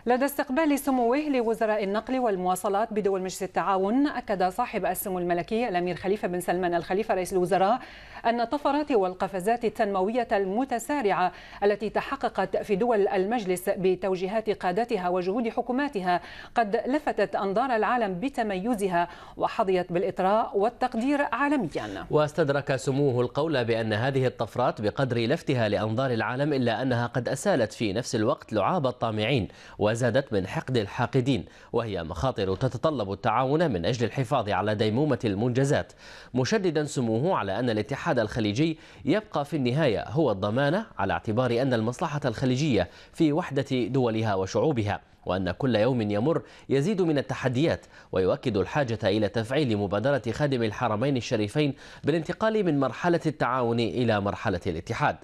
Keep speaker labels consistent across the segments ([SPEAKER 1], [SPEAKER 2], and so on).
[SPEAKER 1] لدى استقبال سموه لوزراء النقل والمواصلات بدول مجلس التعاون، أكد صاحب السمو الملكي الأمير خليفة بن سلمان الخليفة رئيس الوزراء أن الطفرات والقفزات التنموية المتسارعة التي تحققت في دول المجلس بتوجيهات قادتها وجهود حكوماتها قد لفتت أنظار العالم بتميزها وحظيت بالإطراء والتقدير عالميا.
[SPEAKER 2] واستدرك سموه القول بأن هذه الطفرات بقدر لفتها لأنظار العالم إلا أنها قد أسالت في نفس الوقت لعاب الطامعين وزادت من حقد الحاقدين، وهي مخاطر تتطلب التعاون من أجل الحفاظ على ديمومة المنجزات، مشددا سموه على أن الاتحاد الخليجي يبقى في النهاية هو الضمانة على اعتبار أن المصلحة الخليجية في وحدة دولها وشعوبها، وأن كل يوم يمر يزيد من التحديات، ويؤكد الحاجة إلى تفعيل مبادرة خادم الحرمين الشريفين بالانتقال من مرحلة التعاون إلى مرحلة الاتحاد.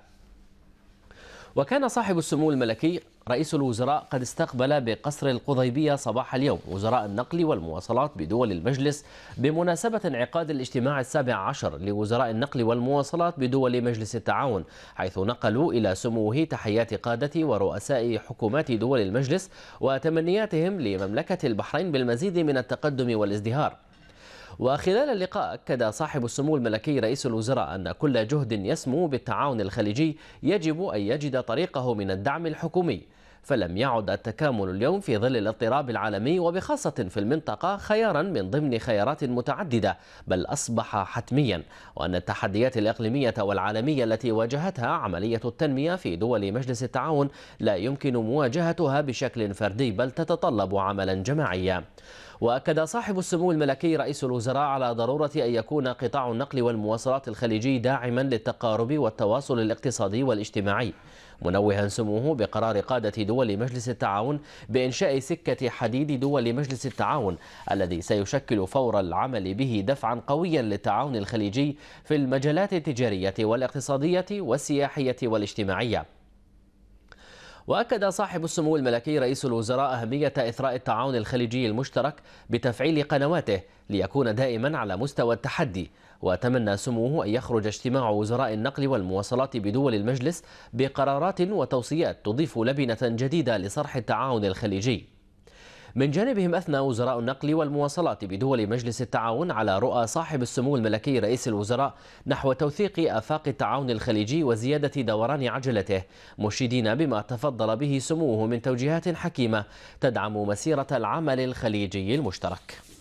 [SPEAKER 2] وكان صاحب السمو الملكي رئيس الوزراء قد استقبل بقصر القضيبية صباح اليوم وزراء النقل والمواصلات بدول المجلس بمناسبة انعقاد الاجتماع ال17 لوزراء النقل والمواصلات بدول مجلس التعاون، حيث نقلوا إلى سموه تحيات قادة ورؤساء حكومات دول المجلس وتمنياتهم لمملكة البحرين بالمزيد من التقدم والازدهار. وخلال اللقاء أكد صاحب السمو الملكي رئيس الوزراء أن كل جهد يسمو بالتعاون الخليجي يجب أن يجد طريقه من الدعم الحكومي، فلم يعد التكامل اليوم في ظل الاضطراب العالمي وبخاصة في المنطقة خيارا من ضمن خيارات متعددة، بل أصبح حتميا، وأن التحديات الإقليمية والعالمية التي واجهتها عملية التنمية في دول مجلس التعاون لا يمكن مواجهتها بشكل فردي بل تتطلب عملا جماعيا. وأكد صاحب السمو الملكي رئيس الوزراء على ضرورة أن يكون قطاع النقل والمواصلات الخليجي داعما للتقارب والتواصل الاقتصادي والاجتماعي، منوها سموه بقرار قادة دول مجلس التعاون بإنشاء سكة حديد دول مجلس التعاون الذي سيشكل فور العمل به دفعا قويا للتعاون الخليجي في المجالات التجارية والاقتصادية والسياحية والاجتماعية. وأكد صاحب السمو الملكي رئيس الوزراء أهمية إثراء التعاون الخليجي المشترك بتفعيل قنواته ليكون دائما على مستوى التحدي، وتمنى سموه أن يخرج اجتماع وزراء النقل والمواصلات بدول المجلس بقرارات وتوصيات تضيف لبنة جديدة لصرح التعاون الخليجي. من جانبهم أثنى وزراء النقل والمواصلات بدول مجلس التعاون على رؤى صاحب السمو الملكي رئيس الوزراء نحو توثيق آفاق التعاون الخليجي وزيادة دوران عجلته، مشيدين بما تفضل به سموه من توجيهات حكيمة تدعم مسيرة العمل الخليجي المشترك.